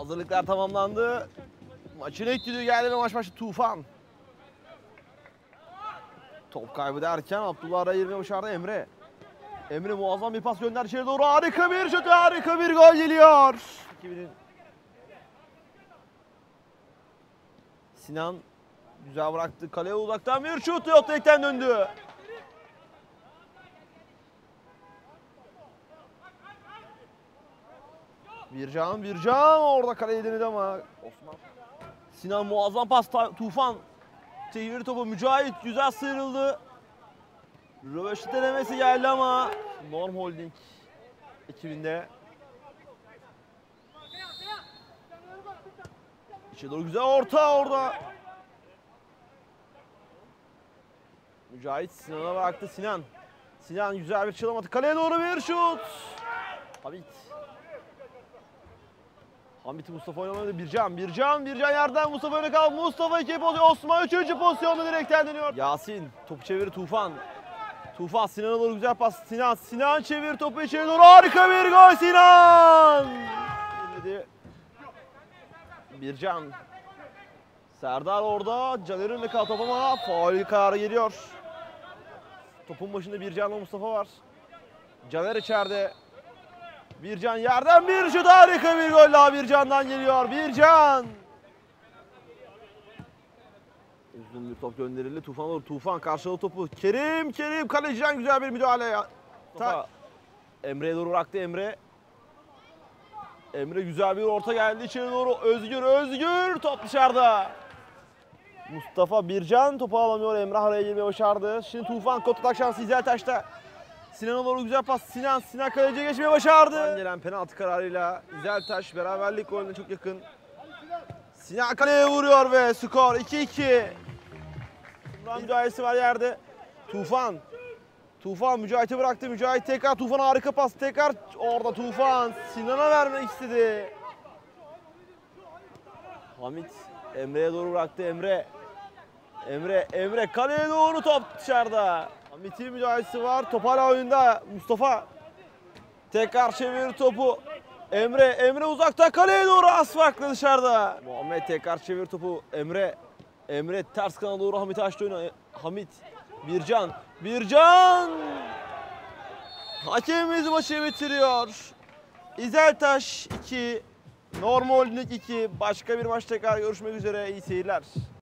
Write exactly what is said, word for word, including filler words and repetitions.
Hazırlıklar tamamlandı. Maçın ilk düdüğü geldi ve maç başı Tufan. Top kaybı derken Abdullah araya girmeyi başardı Emre. Emre muazzam bir pas gönderdi içeri doğru. Harika bir şut, harika bir gol geliyor. iki binin Sinan güzel bıraktı. Kaleye uzaktan bir şut. Yok tekten döndü. Bircan, Bircan orada kaleyi denedi ama Osman. Sinan muazzam pas. Tufan çevirdi topu. Mücahit güzel sıyrıldı. Röveşit denemesi geldi ama Norm Holding ekibinde. İçe doğru güzel orta orada. Mücahit Sinan'a bıraktı. Sinan. Sinan güzel bir çalım attı. Kaleye doğru bir şut. Hamit. Hamit Mustafa oynamadı. Bircan, Bircan, Bircan yerden Mustafa öne kaldı. Mustafa iki pozisyon. Osman üçüncü pozisyonda direkten dönüyor. Yasin topu çeviri Tufan. Tufan Sinan'a doğru güzel pas. Sinan, Sinan çevir topu içeri doğru. Harika bir gol Sinan. Girmedi. Bircan. Serdar orada. Caner'in önüne kaldı top ama faul kararı geliyor. Topun başında Bircan'la Mustafa var. Caner içeride. Bircan yerden bir şut, harika bir gol daha Bircan'dan geliyor. Bircan. Uzun bir top gönderildi. Tufan olur. Tufan karşıladı topu. Kerim, Kerim kaleciden güzel bir müdahale. Ta Emre'ye doğru bıraktı Emre. Emre güzel bir orta geldi içeri doğru. Özgür, Özgür top dışarıda. Mustafa Bircan topu alamıyor. Emre araya girmeyi başardı. Şimdi Tufan kontratak şansı İzeltaş'ta. Sinan'a doğru güzel pas. Sinan, Sinan kaleciye geçmeyi başardı. Gelen penaltı kararıyla İzeltaş beraberlik golüne çok yakın. Sinan kaleye vuruyor ve skor iki iki. Mücadelesi var yerde. Tufan. Tufan Mücahit'e bıraktı. Mücahit tekrar Tufan'a harika pas. Tekrar orada Tufan Sinan'a vermek istedi. Hamit Emre'ye doğru bıraktı. Emre. Emre, Emre kaleye doğru top dışarıda. Hamit'in müdahalesi var. Top hala oyunda. Mustafa. Tekrar çevir topu. Emre, Emre uzakta kaleye doğru az farklı dışarıda. Muhammed tekrar çevir topu. Emre. Emre ters kanala doğru Hamit'i açtı oyuna. Hamit. Bircan. Bircan. Hakemimiz maçı bitiriyor. İzeltaş iki. Norm Holding iki. Başka bir maç tekrar görüşmek üzere. İyi seyirler.